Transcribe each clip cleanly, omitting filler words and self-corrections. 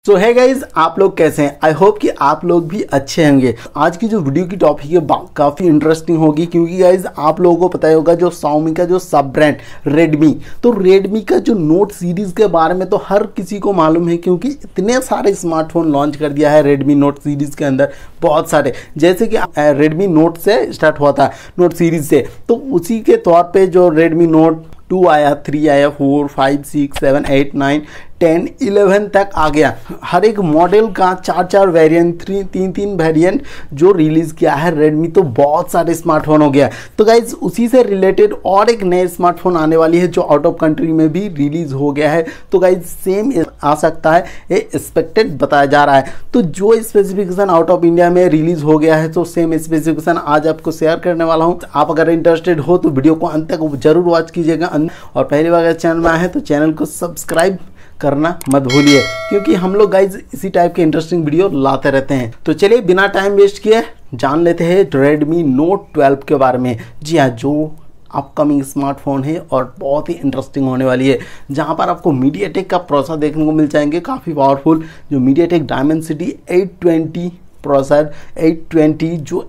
सो है गाइज, आप लोग कैसे हैं? आई होप कि आप लोग भी अच्छे होंगे। आज की जो वीडियो की टॉपिक है काफ़ी इंटरेस्टिंग होगी, क्योंकि गाइज आप लोगों को पता ही होगा जो Xiaomi का जो सब ब्रांड रेडमी, तो रेडमी का जो नोट सीरीज़ के बारे में तो हर किसी को मालूम है, क्योंकि इतने सारे स्मार्टफोन लॉन्च कर दिया है रेडमी नोट सीरीज़ के अंदर। बहुत सारे, जैसे कि रेडमी नोट से स्टार्ट हुआ था, नोट सीरीज़ से, तो उसी के तौर पर जो रेडमी नोट 2 आया, 3 आया, 4, 5, 6, 7, 8, 9, 10, 11 तक आ गया। हर एक मॉडल का 4 वेरिएंट, 3 वेरिएंट जो रिलीज़ किया है रेडमी, तो बहुत सारे स्मार्टफोन हो गया। तो गाइज उसी से रिलेटेड और एक नए स्मार्टफोन आने वाली है जो आउट ऑफ कंट्री में भी रिलीज़ हो गया है। तो गाइज सेम आ सकता है, ये एक्सपेक्टेड बताया जा रहा है। तो जो स्पेसिफिकेशन आउट ऑफ इंडिया में रिलीज़ हो गया है, तो सेम स्पेसिफिकेशन आज आपको शेयर करने वाला हूँ। आप अगर इंटरेस्टेड हो तो वीडियो को अंत तक जरूर वॉच कीजिएगा, और पहली बार अगर चैनल में आए हैं तो चैनल को सब्सक्राइब करना मत भूलिए, क्योंकि हम लोग गाइज इसी टाइप के इंटरेस्टिंग वीडियो लाते रहते हैं। तो चलिए बिना टाइम वेस्ट किए जान लेते हैं रेडमी नोट 12 के बारे में। जी हाँ, जो अपकमिंग स्मार्टफोन है और बहुत ही इंटरेस्टिंग होने वाली है, जहां पर आपको मीडियाटेक का प्रोसेसर देखने को मिल जाएंगे, काफ़ी पावरफुल, जो मीडियाटेक डायमेंसिटी 820 प्रोसेसर 820 जो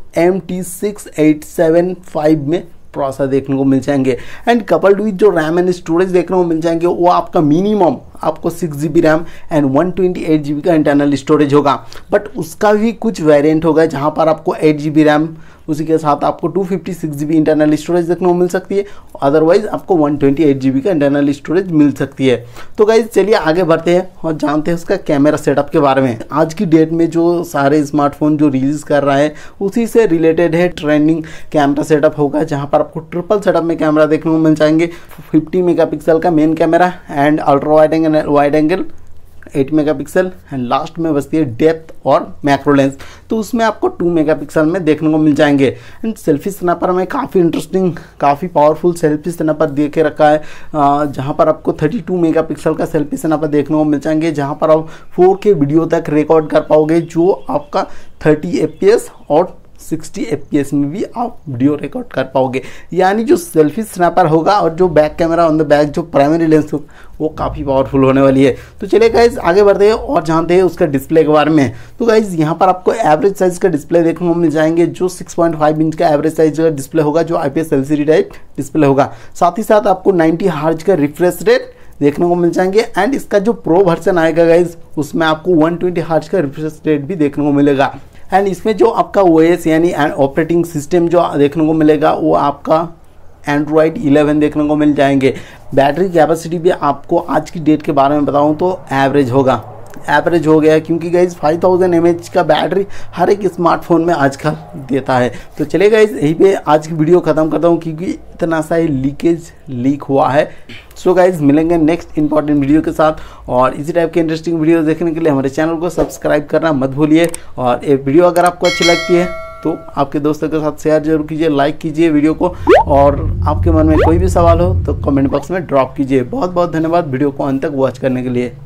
MT6875 में प्रोसेसर देखने को मिल जाएंगे। एंड कपल्ड विद जो रैम एंड स्टोरेज देखने को मिल जाएंगे, वो आपका मिनिमम आपको 6 GB रैम एंड 128 GB का इंटरनल स्टोरेज होगा। बट उसका भी कुछ वेरिएंट होगा, जहां पर आपको 8 GB रैम, उसी के साथ आपको 256 GB इंटरनल स्टोरेज देखने को मिल सकती है, अदरवाइज आपको 128 GB का इंटरनल स्टोरेज मिल सकती है। तो गाइज चलिए आगे बढ़ते हैं और जानते हैं उसका कैमरा सेटअप के बारे में। आज की डेट में जो सारे स्मार्टफोन जो रिलीज़ कर रहा है, उसी से रिलेटेड है ट्रेंडिंग कैमरा सेटअप होगा, जहाँ पर आपको ट्रिपल सेटअप में कैमरा देखने को मिल जाएंगे। 50 मेगापिक्सल का main camera and ultra wide angle 8 megapixel, and last में बचती है डेप्थ और मैक्रो लेंस, तो उसमें आपको 2 मेगापिक्सल में देखने को मिल जाएंगे। एंड सेल्फी स्नैपर में काफ़ी इंटरेस्टिंग, काफ़ी पावरफुल सेल्फी स्नैपर दे के रखा है, जहां पर आपको 32 मेगापिक्सल का सेल्फी स्नैपर देखने को मिल जाएंगे, जहां पर आप 4K वीडियो तक रिकॉर्ड कर पाओगे, जो आपका 30 FPS और 60 FPS में भी आप वीडियो रिकॉर्ड कर पाओगे। यानी जो सेल्फी स्नैपर होगा और जो back camera on the back जो प्राइमरी लेंस होगा, वो काफ़ी पावरफुल होने वाली है। तो चलिए गाइज आगे बढ़ते हैं और जानते हैं उसका डिस्प्ले के बारे में। तो गाइज यहाँ पर आपको एवरेज साइज का डिस्प्ले देखने को मिल जाएंगे, जो 6.5 इंच का एवरेज साइज का डिस्प्ले होगा, जो IPS LCD टाइप डिस्प्ले होगा। साथ ही साथ आपको 90 हर्ट्ज का रिफ्रेश रेट देखने को मिल जाएंगे। एंड इसका जो प्रो वर्जन आएगा गाइज, उसमें आपको 120 हर्ट्ज का रिफ्रेश रेट भी देखने को मिलेगा। एंड इसमें जो आपका OS यानी ऑपरेटिंग सिस्टम जो देखने को मिलेगा, वो आपका Android 11 देखने को मिल जाएंगे। बैटरी कैपेसिटी भी आपको आज की डेट के बारे में बताऊं तो एवरेज हो गया, क्योंकि गाइज 5000 mAh का बैटरी हर एक स्मार्टफोन में आजकल देता है। तो चलिए गाइज यहीं पे आज की वीडियो ख़त्म करता हूँ, क्योंकि इतना सा ही लीक हुआ है। सो गाइज मिलेंगे नेक्स्ट इंपॉर्टेंट वीडियो के साथ, और इसी टाइप के इंटरेस्टिंग वीडियो देखने के लिए हमारे चैनल को सब्सक्राइब करना मत भूलिए। और ये वीडियो अगर आपको अच्छी लगती है तो आपके दोस्तों के साथ शेयर जरूर कीजिए, लाइक कीजिए वीडियो को, और आपके मन में कोई भी सवाल हो तो कमेंट बॉक्स में ड्रॉप कीजिए। बहुत बहुत धन्यवाद वीडियो को अंत तक वॉच करने के लिए।